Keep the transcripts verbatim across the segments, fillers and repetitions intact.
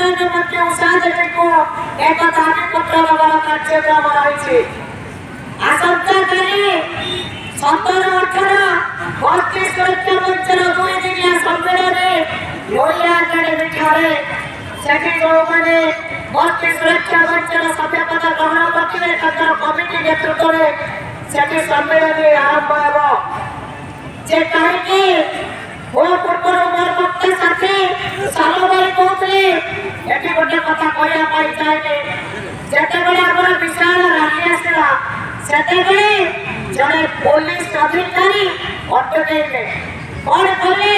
एक दाबी पत्र देवार कार्यक्रम रही आसंता काली सतर अठारह बस्ती सुरक्षा मंचर दुई दिनिया सम्मेलन लोहिया एकाडेमी ठारे सेठी जो माने बस्ती सुरक्षा मंचर सभ्य पद ग्रहण करथिले ताकर कमिटी नेतृत्व रे सेठी सम्मेलन आरंभ हेबो जे काहेकि वो पूर्व मोर भक्त साथी सालबाई कहते एटी गोटे कथा कहया पाई चाहे जेते बेले हमर विशाल रैली आसला सेते बेले जड़े पुलिस अधिकारी अटकेले कौन कहले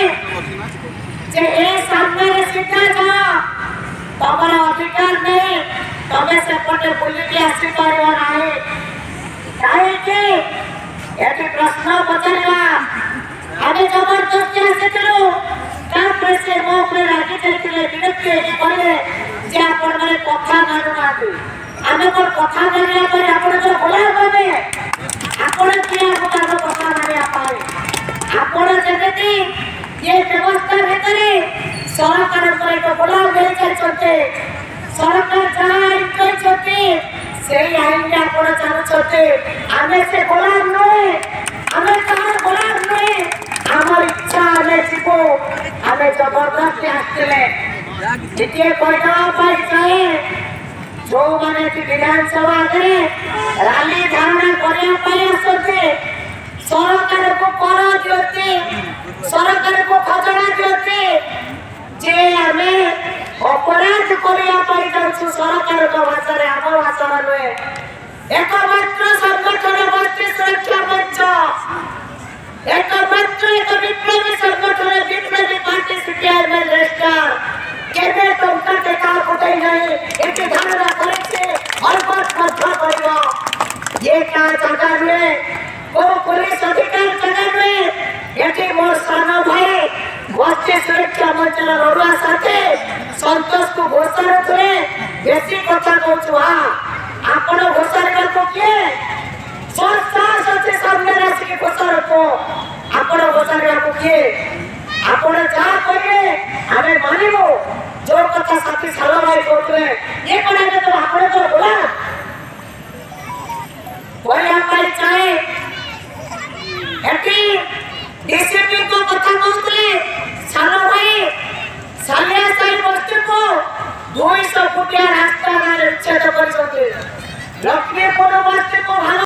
जे ए सामने रे सीधा जा तमरा अधिकार नहीं तमे सेपटे बुली के आसी पारिबो नाही काहे कि एटी प्रश्न पचारला आगे जबरदस्ती आसिथिलु तापर से मो पे रागी चलतिले विरक्ति हे कहले जे आपण माने कथा मानु नाथि आमे को कथा मानिया पर आपण जो बोला होबे आपण कि आपण को कथा मानिया पाए आपण जगति ये व्यवस्था भितरे सरकार को एक बोला दे चलते सरकार जहां इनको छते से आईन आपण चालू छते आमे से बोला नय आमे कहां बोला नय आमर इच्छा आमे जीवो आमे जबरदस्ती आसले जितिए कहना पाई चाहे जो माने कि विधानसभा आगे रैली धारणा करिया पाई आसते सरकार को कर दियते सरकार को खजना दियते जे आमे अपराध करिया पाई जाछु सरकार को भाषा रे आम भाषा रे एकमात्र संगठन बस्ती सुरक्षा मंच एकमात्र एक विप्लवी संगठन विप्लवी पार्टी चेयरमैन रेस्टार केबे टंका टेका कोटै नहीं एके धारणा करछे अलबत मध्य करबो ये का जगह में को पुलिस अधिकारी जगह में एके मोर सानो भाई बस्ती सुरक्षा मंच रोडवा साथे संतोष को घोषणा करे बेसी कथा कहछु हां आपण घोषणा को के संस्था सच्चे सामने राशि के घोषणा को आपण घोषणा को के आपण जा करे हमें मानिबो जो कथा साथी साला भाई कहते ये कोना तो आपण को बोला कोई पाई चाहे एटी डीसीपी को कथा कहते साला भाई सालिया साई बस्ती को दो सौ फुटिया रास्ता में उच्छेद कर सकते लक्ष्मीपुर बस्ती को